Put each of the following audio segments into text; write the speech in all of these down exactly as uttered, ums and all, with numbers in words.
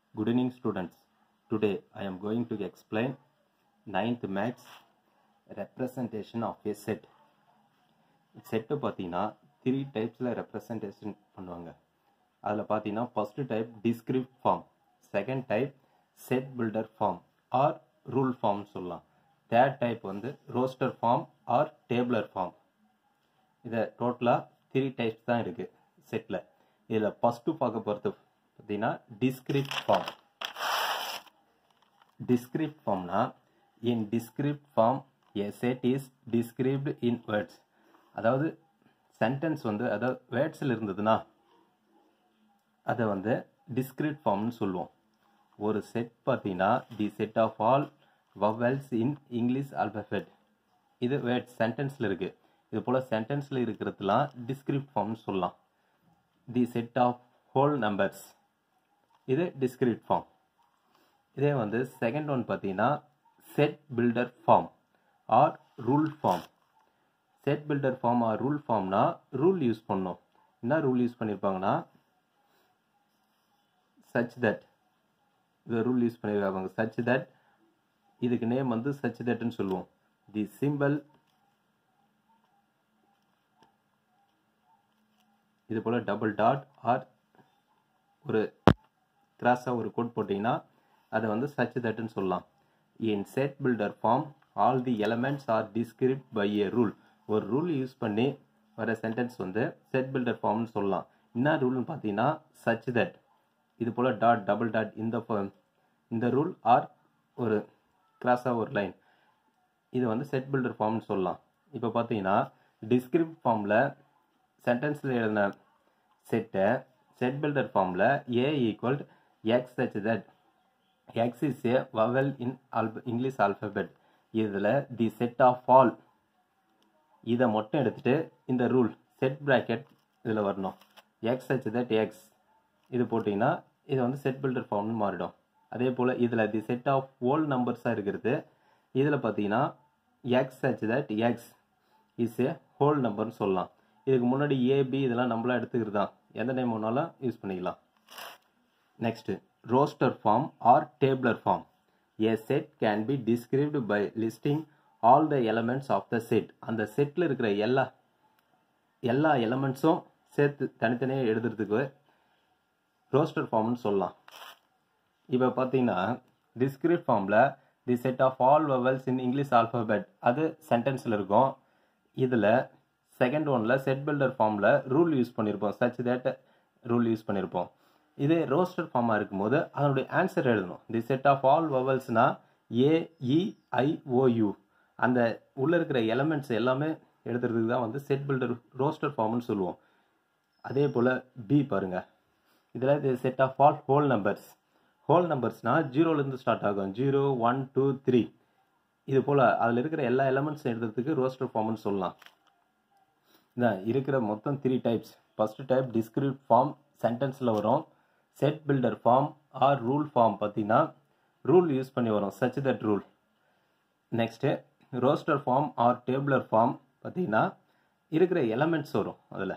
Good evening students. Today I am going to explain ninth maths representation of a set. Set பார்த்தீங்கன்னா three typesல representation பண்ணுவாங்க. அதில் பார்த்தீங்கன்னா first type discrete form, second type set builder form or rule form சொல்லலாம். third type வந்து roster form or tabular form. இதை டோட்டலாக three types தான் இருக்கு செட்டில். இதில் ஃபஸ்ட்டு பார்க்க போகிறது பார்த்தீங்கன்னா discrete form. Discrete formனா in discrete form a set is described in words. அதாவது சென்டென்ஸ் வந்து அதாவது வேர்ட்ஸில் இருந்ததுன்னா அதை வந்து discrete formனு சொல்லுவோம். ஒரு செட் பார்த்தீங்கன்னா the set of all vowels in English alphabet. இது வேர்ட்ஸ் சென்டென்ஸில் இருக்குது. இது போல் சென்டென்ஸில் இருக்கிறதுலாம் discrete formனு சொல்லலாம். The set of whole numbers, இது discrete form. இதே வந்து செகண்ட் ஒன் பார்த்தீங்கன்னா set builder form or rule form. Set builder form or rule ஃபார்ம்னா ரூல் யூஸ் பண்ணோம். என்ன ரூல் யூஸ் பண்ணியிருப்பாங்கன்னா சச் தட், இது ரூல் யூஸ் பண்ணியிருக்காங்க. சச் தட், இதுக்கு நேம் வந்து சச் தட்னு சொல்லுவோம். தி சிம்பிள், இது போல் டபுள் டாட் ஆர் ஒரு கிராஸாக ஒரு கோட் போட்டிங்கன்னா அதை வந்து சச் தட்னு சொல்லலாம். In set builder form all the elements are described by a rule. ஒரு ரூல் யூஸ் பண்ணி வர சென்டென்ஸ் வந்து செட் பில்டர் ஃபார்ம்னு சொல்லலாம். என்ன ரூல்னு பார்த்தீங்கன்னா சச் தட், இது போல் டாட் டபுள் டாட் இந்த இந்த ரூல் ஆர் ஒரு கிராஸாக ஒரு லைன், இது வந்து செட் பில்டர் ஃபார்ம்னு சொல்லலாம். இப்போ பார்த்தீங்கன்னா டிஸ்கிரிப்ட் ஃபார்மில் சென்டென்ஸில் எழுதின செட்டை செட் பில்டர் ஃபார்மில் A equal x such that x is a vowel in alpha English alphabet. இதில் தி செட் ஆஃப் ஆல், இதை மட்டும் எடுத்துகிட்டு இந்த ரூல் செட் ப்ராக்கெட் இதில் வரணும். எக்ஸ் சச் தட் எக்ஸ் இது போட்டிங்கன்னா இது வந்து செட் பில்டர் ஃபார்ம்னு மாறிடும். அதே போல் இதில் தி செட் ஆஃப் ஹோல் நம்பர்ஸாக இருக்கிறது. இதில் பார்த்தீங்கன்னா x such that x is a whole நம்பர்னு சொல்லலாம். இதுக்கு முன்னாடி ஏபி இதெல்லாம் நம்மளாம் எடுத்துக்கிறது தான், எந்த நேம் ஒன்றாலும் யூஸ் பண்ணிக்கலாம். Next roster form or tabular form. A set can be described by listing all the elements of the set. அந்த செட்டில் இருக்கிற எல்லா எல்லா எலமெண்ட்ஸும் சேர்த்து தனித்தனியாக எழுதுறதுக்கு roster formனு சொல்லலாம். இப்போ பார்த்தீங்கன்னா discrete formல the set of all vowels in English alphabet அது சென்டென்ஸில் இருக்கும். இதில் செகண்ட் ஒனில் செட் பில்டர் ஃபார்மில் ரூல் யூஸ் பண்ணியிருப்போம், சச் தட் ரூல் யூஸ் பண்ணியிருப்போம். இதே ரோஸ்டர் ஃபார்மாக இருக்கும்போது அதனுடைய ஆன்சர் எழுதணும். தி செட் ஆஃப் ஆல் வவல்ஸ்னா ஏஇஐஓயு, அந்த உள்ளே இருக்கிற எலமெண்ட்ஸ் எல்லாமே எழுதுறதுக்கு தான் வந்து செட் பில்டர் ரோஸ்டர் ஃபார்ம்னு சொல்லுவோம். அதே போல் பி பாருங்கள், இதில் the set of all whole numbers. Whole நம்பர்ஸ்னால் ஜீரோலேருந்து ஸ்டார்ட் ஆகும், ஜீரோ ஒன் டூ த்ரீ, இது போல் அதில் இருக்கிற எல்லா எலமெண்ட்ஸும் எழுதுறதுக்கு ரோஸ்டர் ஃபார்ம்னு சொல்லலாம். இதான் இருக்கிற மொத்தம் three types. First type discrete form, சென்டென்ஸில் வரும். Set builder form or rule form பார்த்தீங்கன்னா ரூல் யூஸ் பண்ணி வரும், such that rule. Next roster form or tabular form பார்த்தீங்கன்னா இருக்கிற எலமெண்ட்ஸ் வரும் அதில்.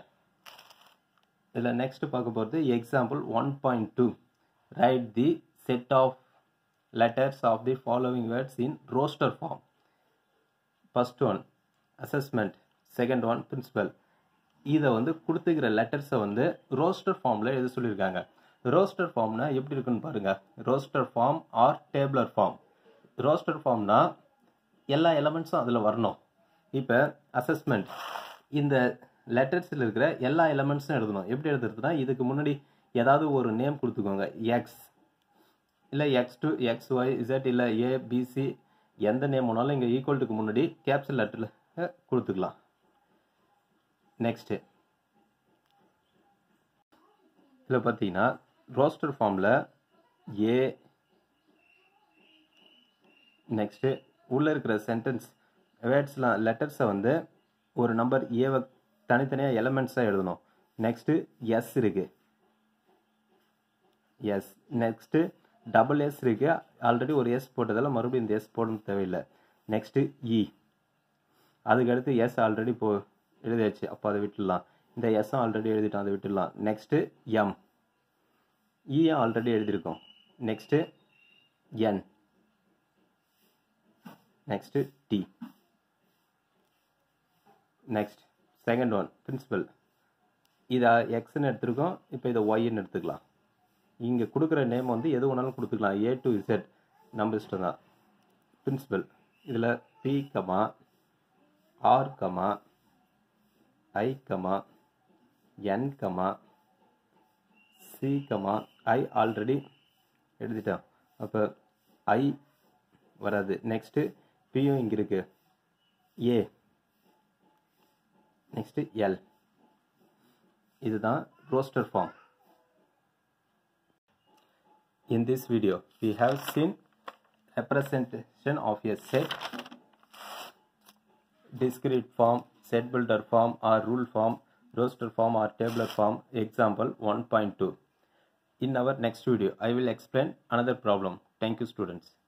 இதில் நெக்ஸ்ட் பார்க்க போகிறது example one point two. Write the set of letters of the following words in roster form. First one assessment, second one principal. இதை வந்து கொடுத்துக்கிற லெட்டர்ஸை வந்து ரோஸ்டர் ஃபார்மில் எழுத சொல்லியிருக்காங்க. ரோஸ்டர் ஃபார்ம்னா எப்படி இருக்குன்னு பாருங்கள். Roster form or tabular form. Roster ஃபார்ம்னா எல்லா எலமெண்ட்ஸும் அதில் வரணும். இப்போ அசஸ்மெண்ட், இந்த லெட்டர்ஸில் இருக்கிற எல்லா எலமெண்ட்ஸும் எழுதணும். எப்படி எழுதுறதுனா இதுக்கு முன்னாடி ஏதாவது ஒரு நேம் கொடுத்துக்கோங்க, எக்ஸ் இல்லை x two x y z இல்லை ஏபிசி, எந்த நேம் ஒன்றாலும் இங்கே ஈக்குவல்ட்டுக்கு முன்னாடி கேப்சல் லெட்டரில் கொடுத்துக்கலாம். நெக்ஸ்ட்டு இதில் பார்த்தீங்கன்னா ரோஸ்டர் ஃபார்மில் ஏ, நெக்ஸ்ட்டு உள்ளே இருக்கிற சென்டென்ஸ் வேர்ட்ஸ்லாம் லெட்டர்ஸை வந்து ஒரு நம்பர் ஏவை தனித்தனியாக எலமெண்ட்ஸாக எழுதணும். நெக்ஸ்ட்டு எஸ் இருக்குது, எஸ். நெக்ஸ்ட்டு டபுள் எஸ் இருக்குது, ஆல்ரெடி ஒரு எஸ் போட்டதால் மறுபடியும் இந்த எஸ் போடணும் தேவையில்லை. நெக்ஸ்ட்டு இ, அதுக்கடுத்து எஸ் ஆல்ரெடி போ எழுதியாச்சு, அப்போ அதை விட்டுடலாம். இந்த எஸ்ஸும் ஆல்ரெடி எழுதிட்டோம், அதை விட்டுடலாம். நெக்ஸ்ட்டு எம், இயும் ஆல்ரெடி எழுதியிருக்கோம், next n, next t. next second one principal. இதை எக்ஸ்ன்னு எடுத்துருக்கோம், இப்போ இதை ஒய்ன்னு எடுத்துக்கலாம். இங்கே கொடுக்குற நேம் வந்து எது வேணாலும் கொடுத்துக்கலாம், ஏ டு இசட் நம்ம இஷ்டம் தான். பிரின்சிபல் இதில் P comma R comma I comma N comma C comma I already எழுதிட்டோம், அப்போ ஐ வராது. நெக்ஸ்ட்டு பியும் இங்கே இருக்குது, ஏ, நெக்ஸ்ட்டு எல். இதுதான் roster form. In this video we have seen representation of a set, discrete form, set builder form or rule form, roster form or tabular form. Example one point two. In our next video I will explain another problem. Thank you students.